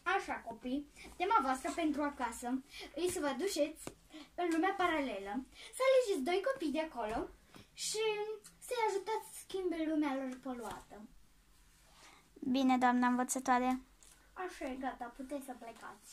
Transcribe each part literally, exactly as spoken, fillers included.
Așa, copii, tema voastră pentru acasă e să vă duceți în lumea paralelă, să alegeți doi copii de acolo și să-i ajutați să schimbe lumea lor poluată. Bine, doamna învățătoare. Așa e, gata, puteți să plecați.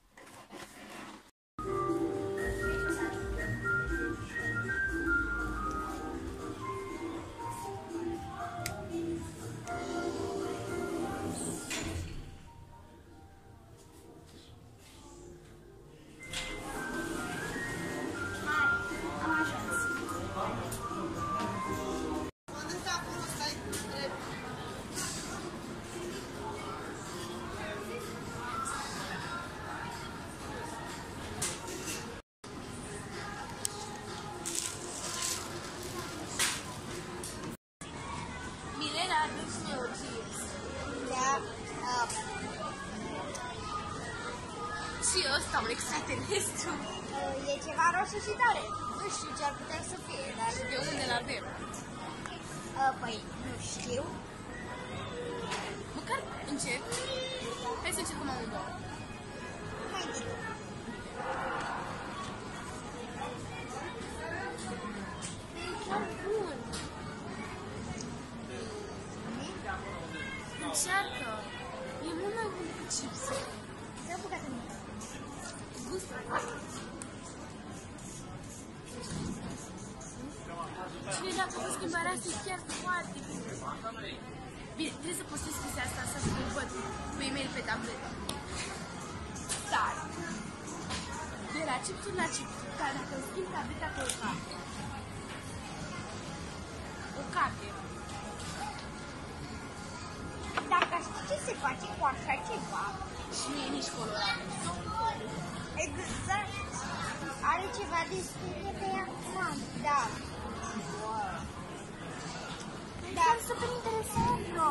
Și ăsta, un extraterestru. E ceva roșu și tare. Nu știu ce ar putea să fie, dar... De unde l-avem? Păi, nu știu. Măcar încep. Hai să încercăm amândouă. Hai, Dito. E chiar bun. Încearcă. E mult mai bun cu chipse. Să apucat în mine. Gustă. Și dacă vă schimbarea asta e chiar foarte bine. Bine, trebuie să postez chestia asta, să vă văd pe e-mail pe tabletă. Dar, de la chipsuri la chipsuri, ca dacă îmi schimb tableta pe o carte. O carte. Dacă știi ce se face cu așa ceva, Și nu e nici colorat. exact, are ceva de scrie pe ea, da. Wow. Dar super interesant, bro.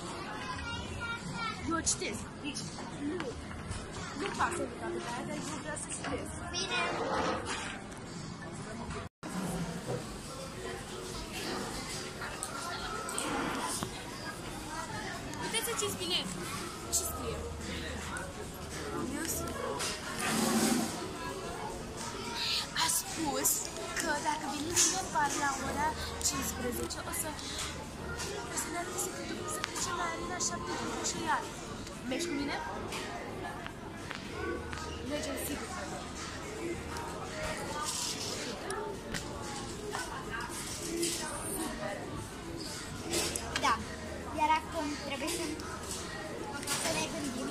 Eu o citesc. Deci, nu. Nu fac să duc atâta aia, dar eu vreau să citesc. Bine. Puteți să citiți bine. Ce scrie? A spus că dacă vine bine în bar la ora cincisprezece, o să o să ne arăte secretul cum să trecem la arena șapte cu și iar. Mergi cu mine? Mergem sigur. Da. Iar acum trebuie să, să ne gândim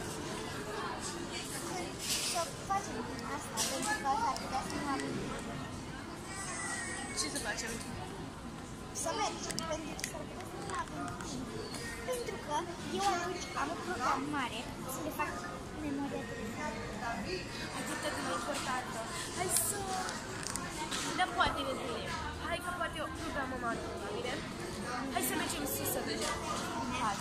să facem asta, pentru că s-ar putea să nu avem timp. Ce să facem? Să mergem, pentru că s-ar putea să nu avem timp. Pentru că eu atunci am un program mare să le fac memoria telefonă. Atât de importantă. Hai să... Dar poate ne întâlnim. Hai că poate eu programăm altceva, bine? Hai să mergem sus să vedem. Hai.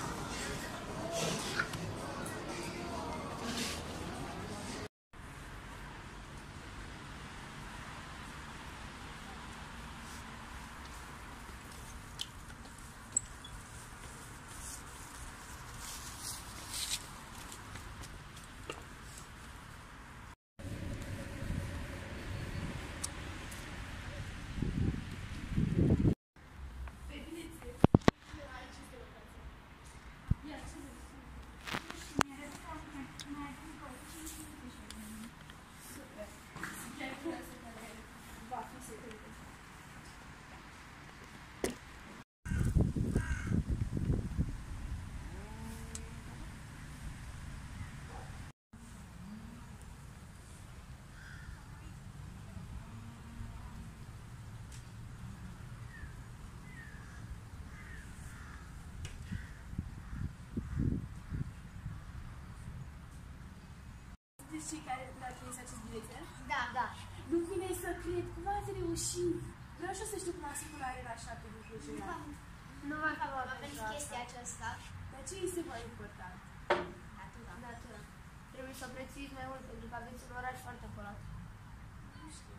Sunteți cei care l-ați trimis acest bilețel? Da, da. Nu-mi vine să cred, cum ați reușit? Vreau și eu să știu cum ați făcut la arena șapte din Cluj-Napoca. Nu v-am făcut pentru chestia aceasta. Dar ce este mai important? Natura. Natura. Trebuie să prețuiți mai mult, pentru că aveți un oraș foarte curat. Nu știu.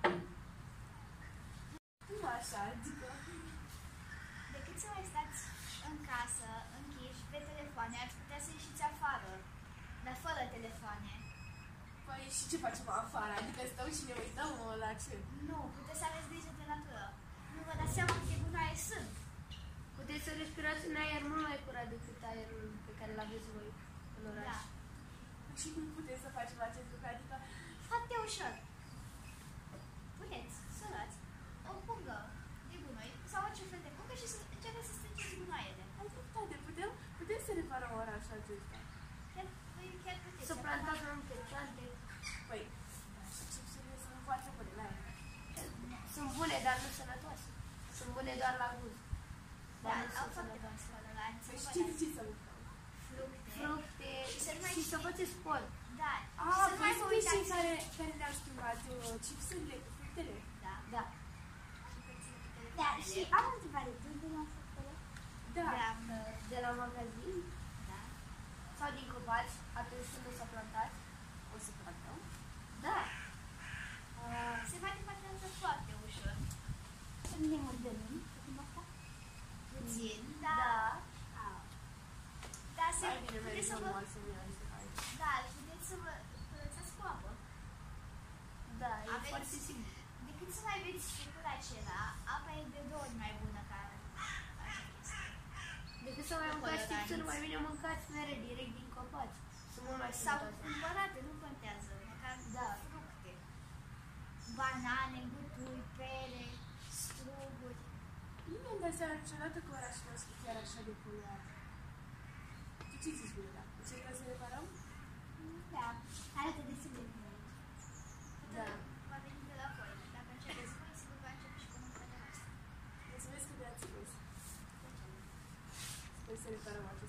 Cum așa, adică? Decât să mai stați în casă, închiși, pe telefoane, ați putea să ieșiți afară. dar fără telefoane. Păi și ce facem afară? Adică stăm și ne uităm la ce? Nu, puteți să aveți grijă de natură. Nu vă dați seama câte gunoaie sunt. Puteți să respirați un aer mult mai curat decât aerul pe care îl aveți voi în oraș. Da. Și cum puteți să facem acest lucru? Adică, Foarte ușor. Puteți să luați o pungă de gunoi sau orice fel de pungă și să începeți să strângeți gunoaiele. ai dreptate, putem, putem să reparăm orașul acesta. Chiar, păi, chiar puteți. Să plantați mai multe plante. Păi, și chipsurile sunt foarte bune, la ele. Sunt bune, dar nu sănătoase. Sunt bune doar la gust. Da, Dar nu au sunt foarte sănătoase. bun spălălați. Păi știți ce să mâncăm? Fructe. Fructe Și să nu mai și să știi. faceți sport. Da. A, și să nu voi mai vă sunteți cei uitați. care, care ne-au schimbat uh, chipsurile cu fructele? Da. Da. Da, și am o întrebare. De unde l-am făcut ăla? Da. Da. De la magazin Da. sau din copaci, atunci când o să plantați, o să plantăm. Da. Uh, se poate plantează foarte ușor. Să ne murdărim. Cum asta? Puțin, da. Da. Da, se Mai bine merge puteți să vă... normal să vină niște hai. Da, puteți să vă curățați cu apă. Da, e Aveți- foarte simplu. Decât să mai beți sucul acela, apa e de două ori mai bună ca așa chestie. Decât să mai mâncați Acolo, chipsuri, da, mai bine mâncați mere direct din copaci. Sunt mult mai Sau sănătoase. cumpărate, nu contează, măcar Da. fructe. Banane, gutui, pere, struguri. Nu mi-am dat seama niciodată că orașul nostru e chiar așa de poluat. Tu ce ți spune, da? Încercăm să reparăm? Da, arată destul de bine. Da. Va veni de la voi. Dacă începeți voi, sigur va începe și comunitatea noastră. Mulțumesc că mi-ați spus. Sper să reparăm acest